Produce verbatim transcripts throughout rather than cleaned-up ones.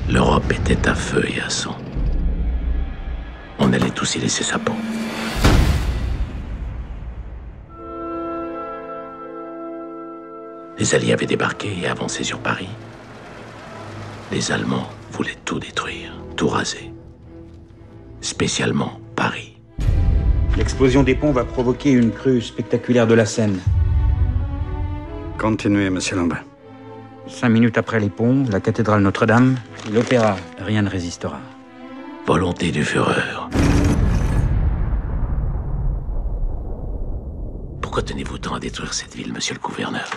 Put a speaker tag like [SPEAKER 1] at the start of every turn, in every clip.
[SPEAKER 1] L'Europe était à feu et à sang. On allait tous y laisser sa peau. Les Alliés avaient débarqué et avancé sur Paris. Les Allemands voulaient tout détruire, tout raser. Spécialement Paris.
[SPEAKER 2] L'explosion des ponts va provoquer une crue spectaculaire de la Seine.
[SPEAKER 3] Continuez, monsieur Lambin.
[SPEAKER 2] Cinq minutes après les ponts, la cathédrale Notre-Dame et l'opéra. Rien ne résistera.
[SPEAKER 1] Volonté du Führer. Pourquoi tenez-vous tant à détruire cette ville, monsieur le gouverneur?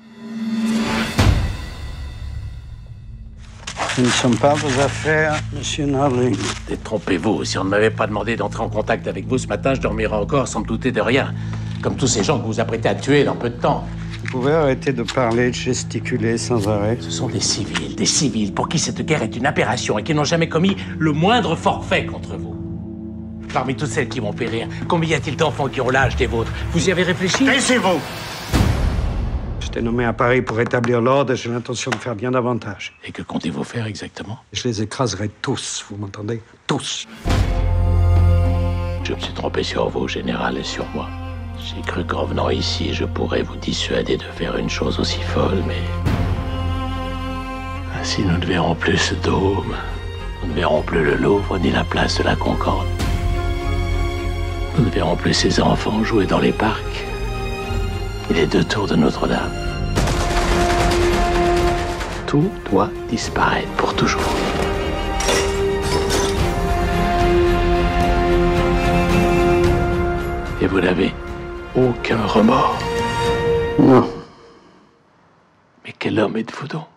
[SPEAKER 3] Ce ne sont pas vos affaires, monsieur Narling.
[SPEAKER 1] Détrompez-vous. Si on ne m'avait pas demandé d'entrer en contact avec vous ce matin, je dormirais encore sans me douter de rien. Comme tous ces gens que vous vous apprêtez à tuer dans peu de temps.
[SPEAKER 3] Vous pouvez arrêter de parler, de gesticuler sans arrêt?
[SPEAKER 1] Ce sont des civils, des civils pour qui cette guerre est une aberration et qui n'ont jamais commis le moindre forfait contre vous. Parmi toutes celles qui vont périr, combien y a-t-il d'enfants qui ont l'âge des vôtres? Vous y avez réfléchi?
[SPEAKER 3] Taisez-vous! J'étais nommé à Paris pour rétablir l'ordre et j'ai l'intention de faire bien davantage.
[SPEAKER 1] Et que comptez-vous faire exactement?
[SPEAKER 3] Je les écraserai tous, vous m'entendez? Tous!
[SPEAKER 1] Je me suis trompé sur vous, général, et sur moi. J'ai cru qu'en venant ici, je pourrais vous dissuader de faire une chose aussi folle, mais... Ainsi, nous ne verrons plus ce dôme. Nous ne verrons plus le Louvre ni la place de la Concorde. Nous ne verrons plus ces enfants jouer dans les parcs. Et les deux tours de Notre-Dame. Tout doit disparaître pour toujours. Et vous n'avez aucun remords.
[SPEAKER 3] Non.
[SPEAKER 1] Mais quel homme êtes-vous donc?